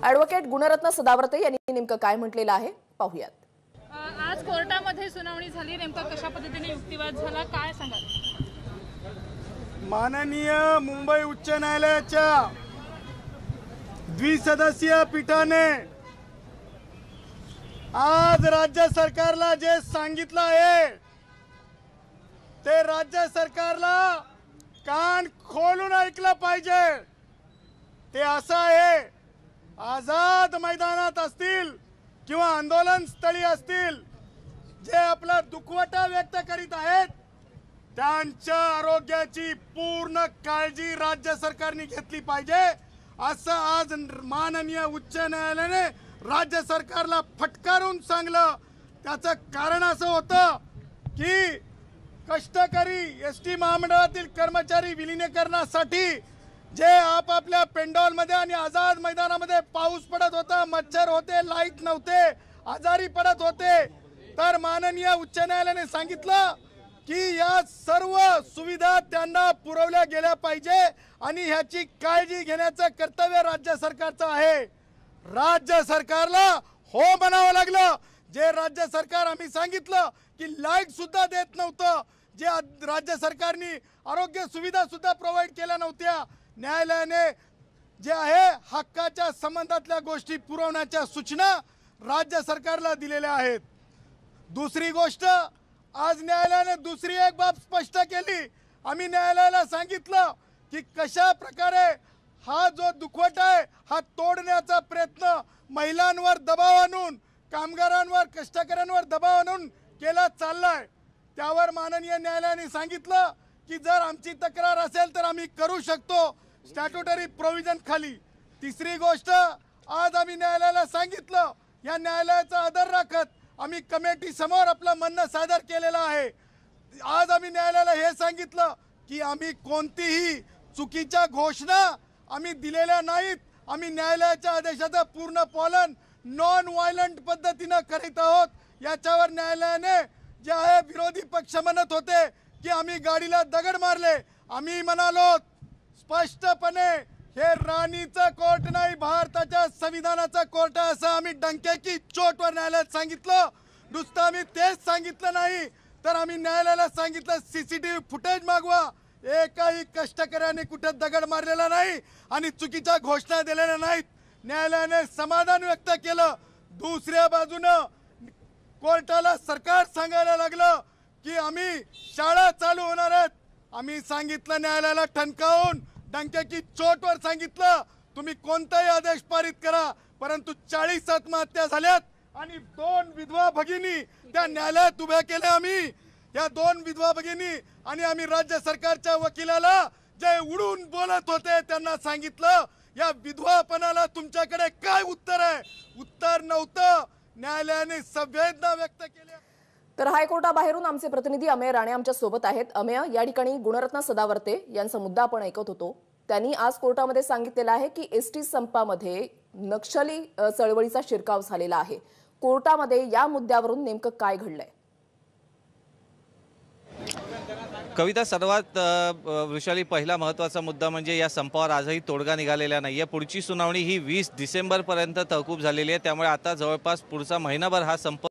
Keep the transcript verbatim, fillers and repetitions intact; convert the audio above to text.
Advocate Gunratna Sadavarte यांनी नेमकं काय म्हटलेलं आहे पाहूयात। आज कोर्टामध्ये सुनावणी झाली, नेमका कशा पद्धतीने युक्तिवाद झाला काय सांगाल? माननीय मुंबई उच्च न्यायालयाच्या द्विसदस्यीय पीठाने आज राज्य सरकारला जे सांगितलं आहे ते राज्य सरकारला कान खोलून ऐकलं पाहिजे। ते असं आहे, आझाद मैदानात असतील किंवा आंदोलन स्थळी असतील जे आपला दुखवटा व्यक्त करीत आहेत त्यांच्या आरोग्याची पूर्ण काळजी राज्य सरकारने घेतली पाहिजे, असं आज माननीय उच्च न्यायालयाने राज्य सरकारला फटकारून सांगलं। त्याचं कारण असं होतं की कष्टकरी एस टी महामंडळातील कर्मचारी विलीनीकरणासाठी जे आपापल्या पेंडॉलमध्ये आणि आझाद मैदानामध्ये पाऊस पडत होता, मच्छर होते, लाईट नव्हते, आजारी पडत होते, तर माननीय उच्च न्यायालयाने सांगितलं की या सर्व सुविधा त्यांना पुरवल्या गेल्या पाहिजे आणि ह्याची काळजी घेण्याचं कर्तव्य राज्य सरकारचं आहे। राज्य सरकारला हो म्हणावं लागलं। जे राज्य सरकार आम्ही सांगितलं की लाईट सुद्धा देत नव्हतं, जे राज्य सरकारने आरोग्य सुविधा सुद्धा प्रोव्हाइड केल्या नव्हत्या, न्यायालयाने जे आहे हक्काच्या संबंधातल्या गोष्टी पुरवण्याच्या सूचना राज्य सरकारला दिलेल्या आहेत। दुसरी गोष्ट, आज न्यायालयाने दुसरी एक बाब स्पष्ट केली। आम्ही न्यायालयाला सांगितलं की कशा प्रकारे हा जो दुखवटा आहे हा तोडण्याचा प्रयत्न महिलांवर दबाव आणून, कामगारांवर, कष्टकऱ्यांवर दबाव आणून केला चाललाय। त्यावर माननीय न्यायालयाने सांगितलं की जर आमची तक्रार असेल तर आम्ही करू शकतो स्टॅट्युटरी प्रोव्हिजन खाली। तिसरी गोष्ट, आज आम्ही न्यायालयाला सांगितलं, या न्यायालयाचा आदर राखत आम्ही कमिटी समोर आपलं म्हणणं सादर केलेलं आहे। आज आम्ही न्यायालयाला हे सांगितलं की आम्ही कोणतीही चुकीच्या घोषणा आम्ही दिलेल्या नाहीत, आम्ही न्यायालयाच्या आदेशाचं पूर्ण पालन नॉन व्हायलंट पद्धतीनं करीत आहोत। याच्यावर न्यायालयाने जे आहे विरोधी पक्ष म्हणत होते की आम्ही गाडीला दगड मारले, आम्ही म्हणालो स्पष्टपणे हे राणीचं कोर्ट नाही, भारताच्या संविधानाचं कोर्ट आहे असं आम्ही डंक्याची चोटवर न्यायालयात सांगितलं। नुसतं आम्ही तेच सांगितलं नाही तर आम्ही न्यायालयाला सांगितलं सीसीटीव्ही फुटेज मागवा। एकाही कष्टकऱ्याने कुठे दगड मारलेला नाही आणि चुकीच्या घोषणा दिलेल्या नाहीत। न्यायालयाने समाधान व्यक्त केलं। दुसऱ्या बाजूनं कोर्टाला सरकार सांगायला लागलं की आम्ही शाळा चालू होणार आहेत। आम्ही सांगितलं न्यायालयाला ठणकावून, डंक्याची चोटवर सांगितलं तुम्ही कोणताही आदेश पारित करा, परंतु चाळीस आत्महत्या झाल्यात आणि दोन विधवा भगिनी त्या न्यायालयात उभ्या केल्या। आम्ही या दोन विधवा भगिनी आणि आम्ही राज्य सरकारच्या वकिलाला जे उडून बोलत होते त्यांना सांगितलं या विधवापणाला तुमच्याकडे काय उत्तर आहे? उत्तर नव्हतं। न्यायालयाने संवेदना व्यक्त केल्या। तर हायकोर्टाबाहेरून आमचे प्रतिनिधी अमेय राणे आमच्या सोबत आहेत। अमेय, या ठिकाणी गुणरत्न सदावर्ते यांचा मुद्दा आपण ऐकत होतो। त्यांनी आज कोर्टामध्ये सांगितलेलं आहे की एसटी संपामध्ये नक्षली चळवळीचा शिरकाव झालेला आहे। कोर्टामध्ये या मुद्द्यावरून नेमकं काय घडलंय? कविता, सर्वात वृषाली पहिला महत्त्वाचा मुद्दा म्हणजे या संपावर आजही तोडगा निघालेला नाही आहे। पुढची सुनावणी ही वीस डिसेंबरपर्यंत तहकूब झालेली आहे, त्यामुळे आता जवळपास पुढचा महिनाभर हा संप